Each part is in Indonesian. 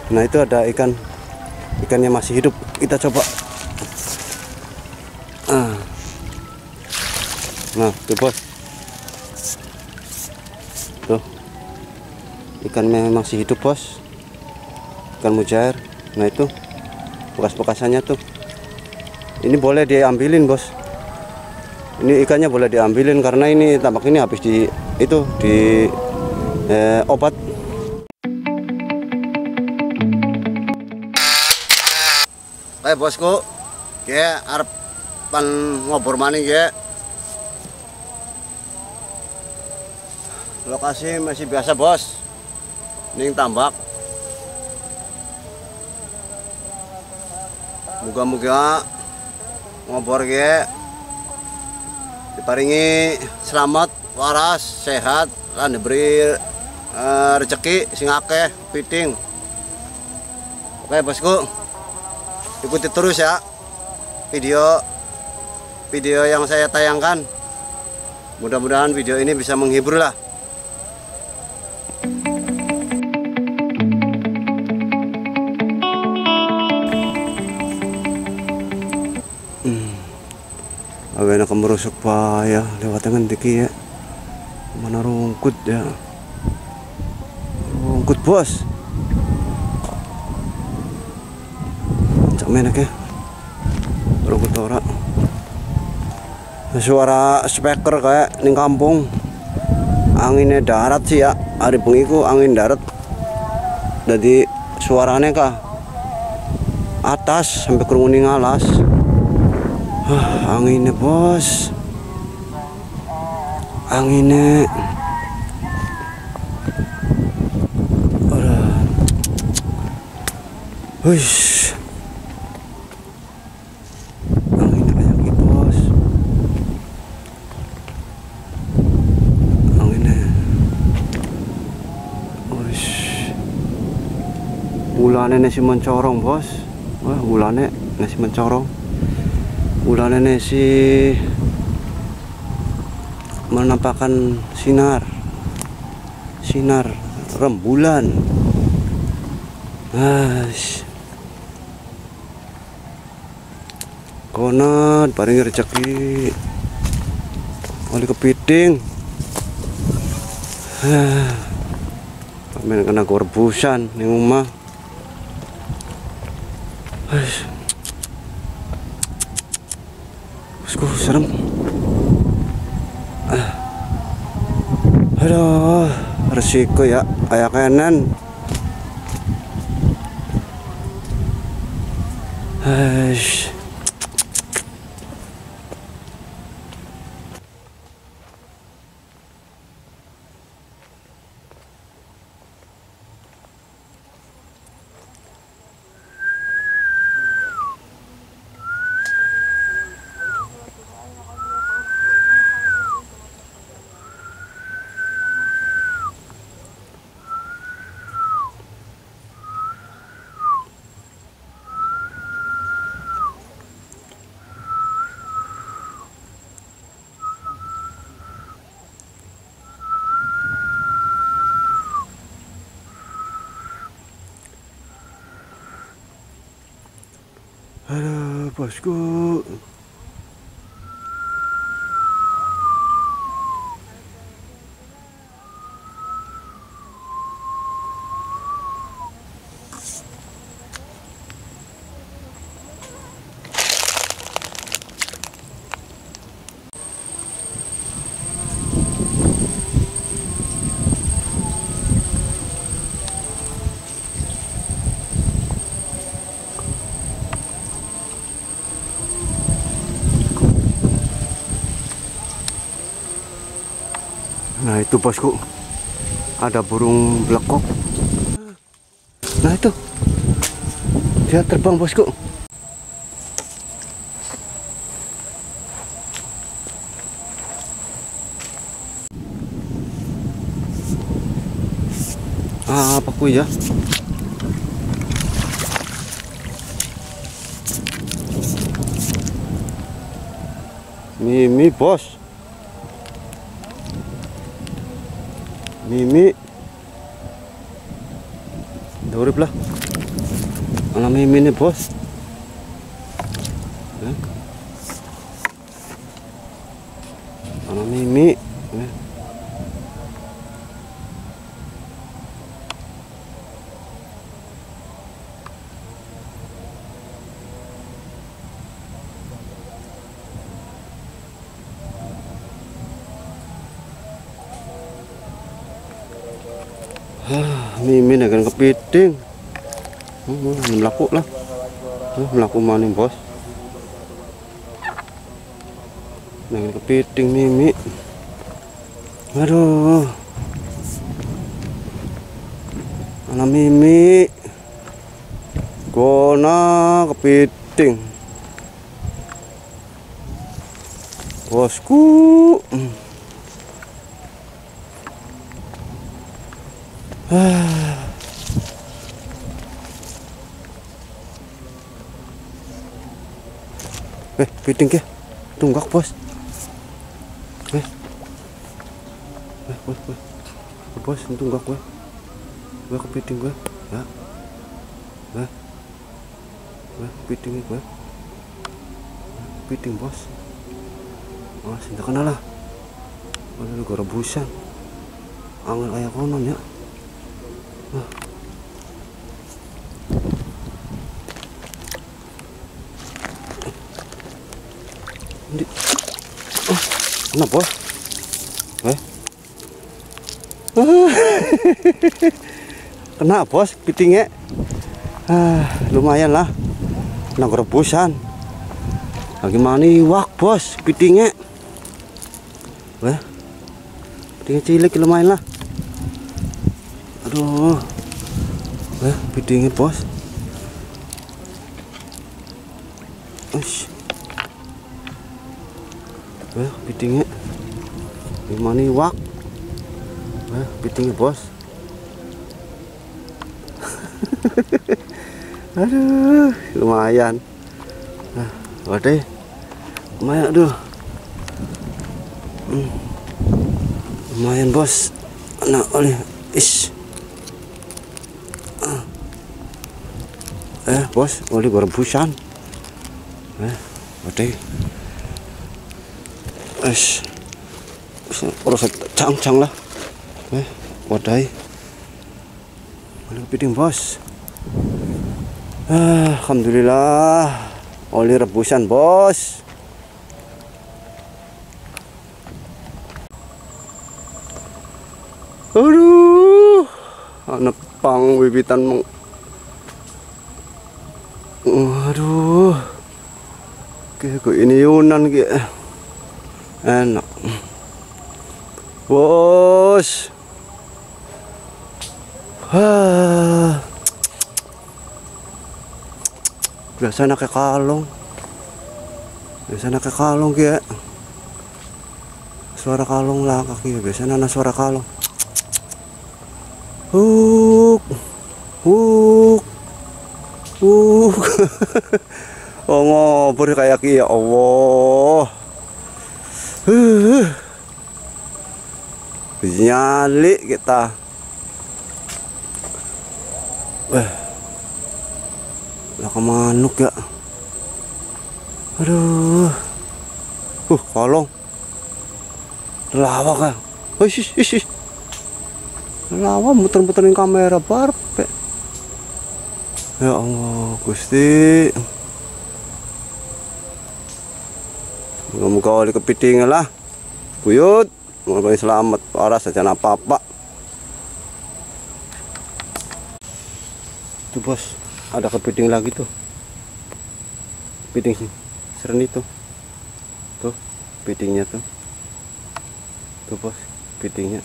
Nah itu ada ikannya masih hidup, kita coba. Nah tuh bos, tuh ikannya masih hidup bos, ikan mujair. Nah itu bekas-bekasannya tuh, ini boleh diambilin bos, ini ikannya boleh diambilin karena ini tampak ini habis di obat. Bosku, ya arep pan ngobor maning ya. Lokasi masih biasa bos, ning tambak. Moga-moga ngobor ya diparingi selamat, waras, sehat, lan diberi rezeki sing akeh piting. Oke bosku, ikuti terus ya video yang saya tayangkan. Mudah-mudahan video ini bisa menghibur lah. Agak enak merusuk ya lewat tangan tiki ya. Mana rungkut ya, rungkut bos. Menak ya, rungkut ora. Suara speaker kayak ning kampung. Anginnya darat sih ya, hari bengi ku angin darat. Jadi suaranya kah atas sampai krungu ning alas. Anginnya bos, anginnya. Wish. Ulane nasi mencorong bos, wah ulane nasi mencorong, ulane nasi menampakkan sinar rembulan. Konat paling rezeki oleh kepiting. Pamen kena gorbusan ning omah. Bosku serem. Aduh, resiko ya kayak kanan. Aduh bosku, nah itu bosku, ada burung blekok. Nah itu dia terbang bosku. Apa ku ya? Mimi bos, Mimi, urip lah. Mana Mimin nih bos? Mana Mimi? Mimin akan kepiting. Melaku lah. Melaku maning bos. Akan kepiting Mimi. Aduh. Mana Mimi? Gona kepiting. Bosku. Piting ke? Tunggak bos. Bos, tunggak gue. Gue kepiting gue. Ya. Kepiting gue. Kepiting bos. Oh, sinta kenal lah. Ada gue rebusan. Angin kayak konon ya. Kena bos. Kena bos pitingnya. Lumayan lah. Kena rebusan. Lagi maniwak bos pitingnya. Pitingnya cilik lumayan lah. Aduh. Pitingnya bos. Pitingnya gimana nih wak? Pitingnya bos. Aduh, lumayan. Waduh, lumayan aduh. Lumayan bos. Nah, oleh bos, oleh rebusan. Waduh. Urus cang-cang lah. Wadai. Oleh kepiting bos. Alhamdulillah. Oleh rebusan bos. Aduh. Anak pang bibitan. Aduh. Kayak ini Yunan kayak. Enak bos. Biasanya kayak kalong. Kayak suara kalong lah kaki. Biasanya ada suara kalong. Huk. Oh ngobor kayak ya Allah. Nyali kita. Lah kemanuk ya. Aduh. Kolong. Lawak ya. Lawak muter-muterin kamera barpe. Ya Allah, Gusti. Moga-moga oleh kepiting lah. Buyut, moga selamat, waras saja apa-apa. Tuh bos, ada kepiting lagi tuh. Kepiting sih, seren itu. Tuh, kepitingnya tuh. Tuh bos, kepitingnya.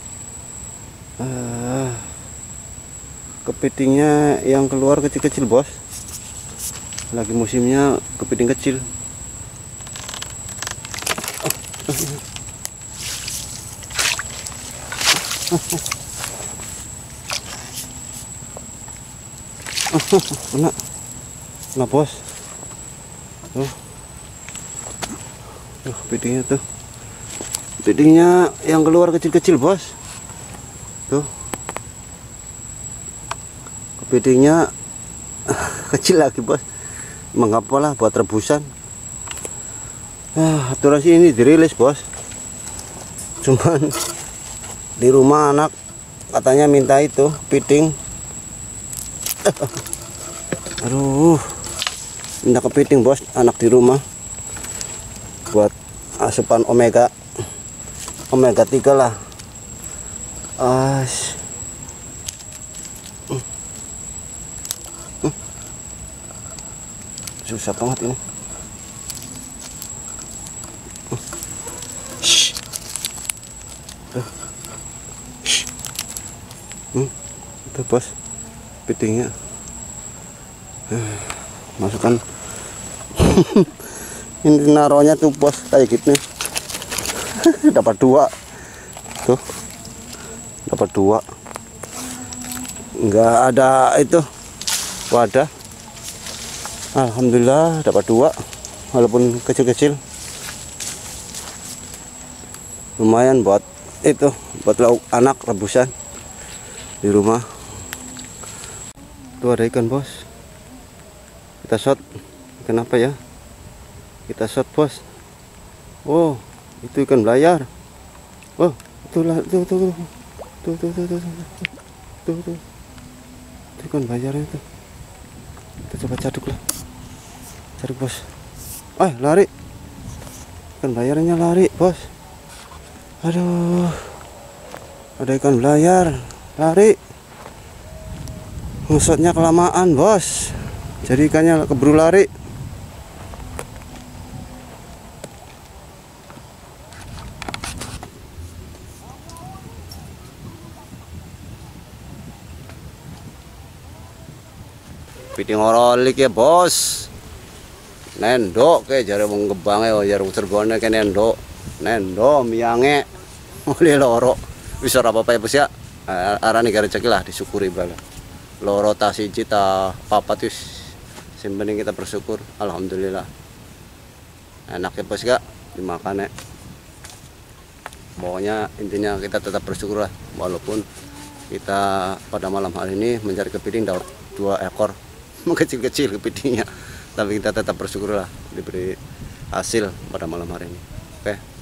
Kepitingnya yang keluar kecil-kecil bos. Lagi musimnya kepiting kecil. Kena bos. Tuh kepitingnya tuh. Kepitingnya yang keluar kecil-kecil bos. Tuh kepitingnya kecil lagi bos, mengapa buat rebusan. Aturan ini dirilis bos, cuman di rumah anak katanya minta itu kepiting. Aduh, minta kepiting bos, anak di rumah buat asupan omega 3 lah. Susah banget ini. Itu bos kepitingnya. Masukkan. Ini naronya tuh bos kayak gitu nih. Dapat 2 tuh, dapat 2. Enggak ada itu wadah. Alhamdulillah dapat 2 walaupun kecil-kecil, lumayan buat itu, buat lauk anak rebusan di rumah. Tuh ada ikan bos, kita shot. Kenapa ya kita shot bos? Oh, itu ikan belayar. Oh, itulah tuh ikan belayarnya tuh. Kita coba caduk lah, caduk bos. Lari, ikan belayarnya lari bos. Aduh, ada ikan belayar lari. Ngusutnya kelamaan bos, jadi ikannya keburu lari. Kepiting orolik ya bos, nendok kayak jare wong Gebangnya, jare Cirebon kayak nendok miyange oleh loro bisa apa-apa ya bos ya. Arane gara rezeki lah, disyukuri bala. Loro ta siji ta papat wis, sing penting kita bersyukur. Alhamdulillah enak ya bos gak dimakan ya. Pokoknya intinya kita tetap bersyukur lah, walaupun kita pada malam hari ini mencari kepiting dapat 2 ekor. Kecil-kecil kepitingnya, tapi kita tetap bersyukur lah diberi hasil pada malam hari ini. Oke.